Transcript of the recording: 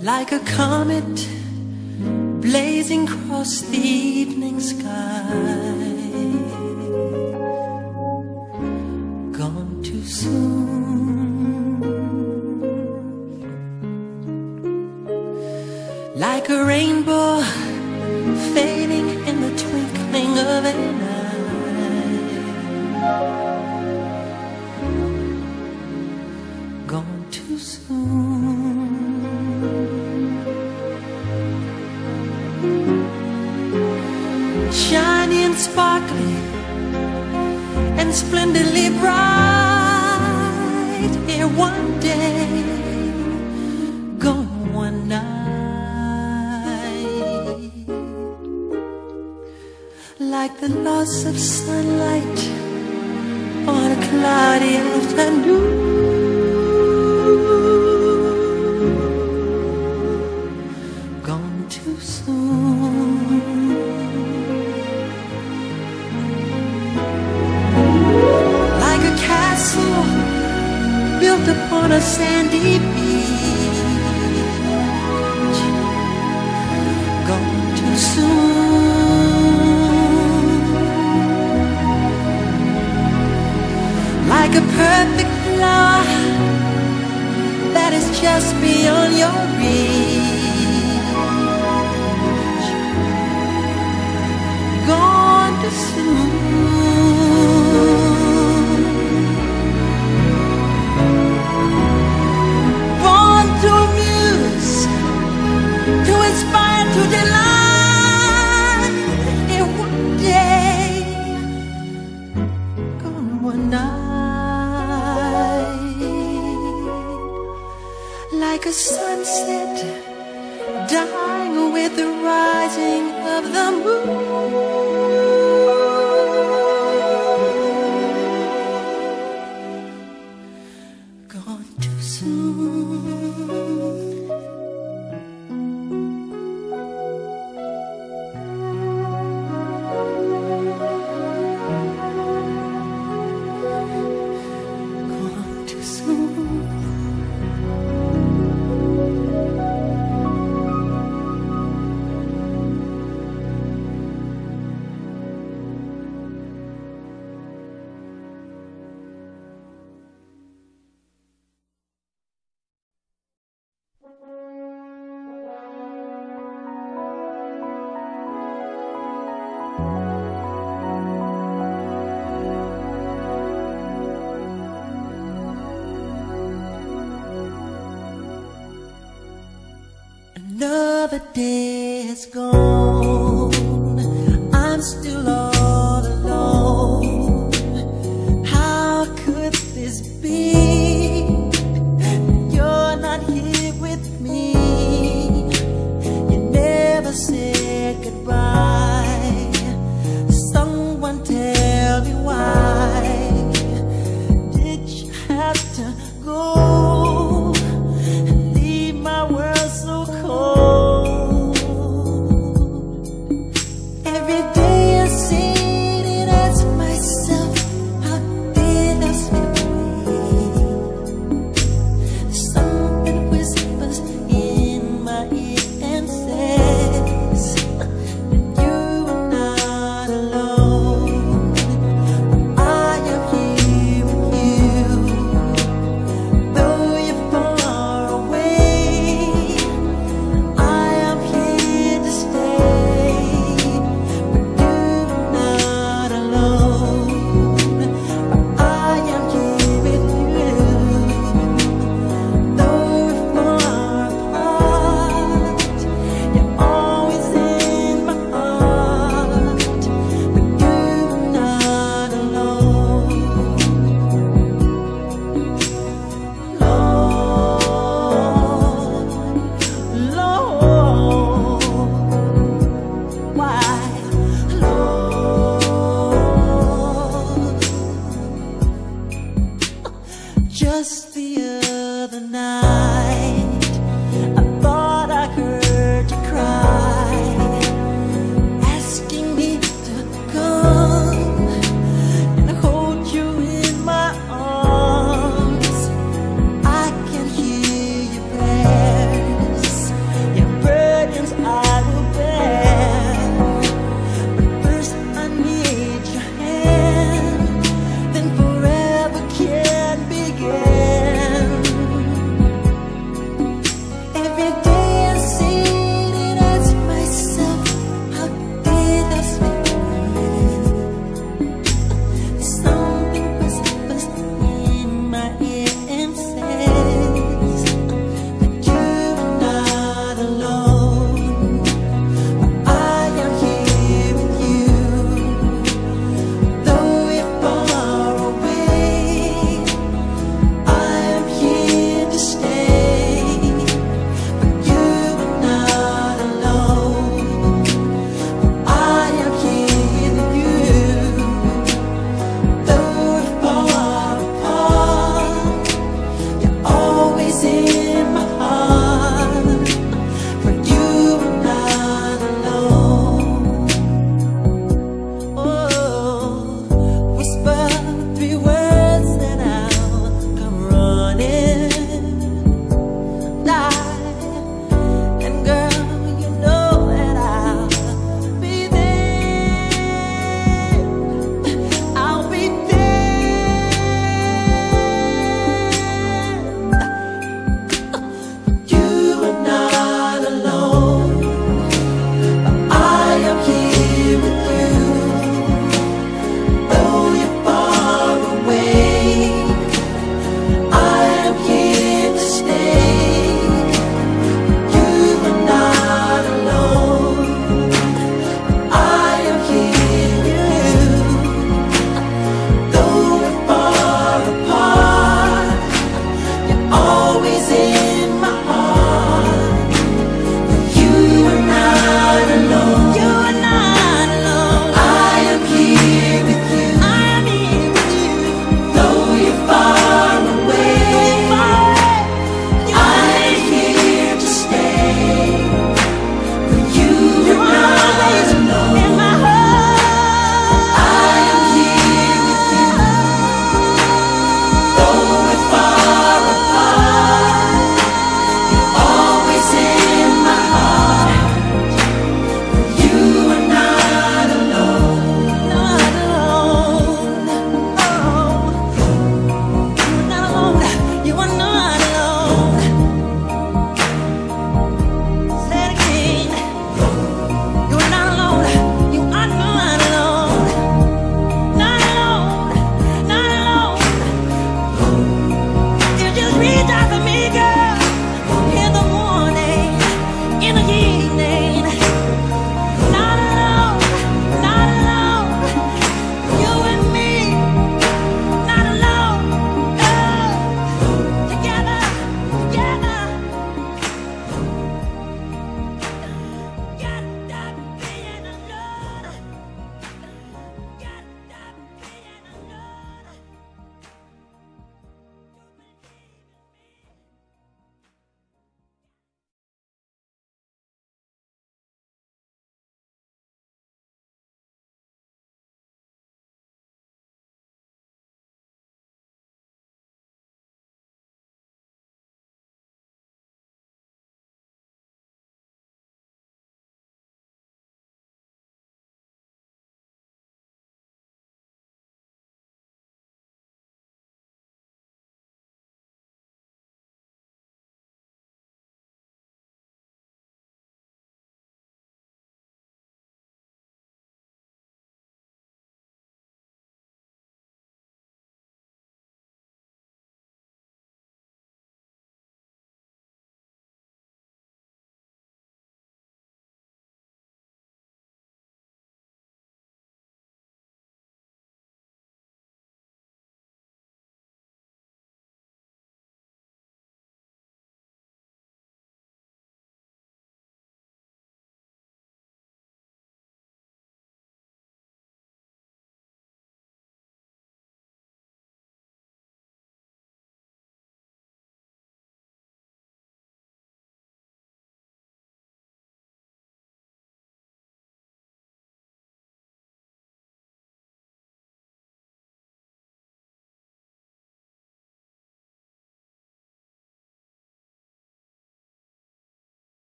like a comet blazing across the evening sky. Gone too soon, like a rainbow fading in the twinkling of an eye. Gone too soon. Shiny and sparkly and splendidly bright, here one day, gone one night. Like the loss of sunlight on a cloudy afternoon. Gone too soon. Like a castle built upon a sandy beach. Gone too soon. Like a perfect flower that is just beyond your reach. Gone too soon. Born to amuse, to inspire, to delight, in one day, gone one night. Like a sunset dying with the rising of the moon. Gone too soon. Gone too soon. Another day has gone, I'm still all alone. How could this be? You're not here with me. You never said goodbye. Someone tell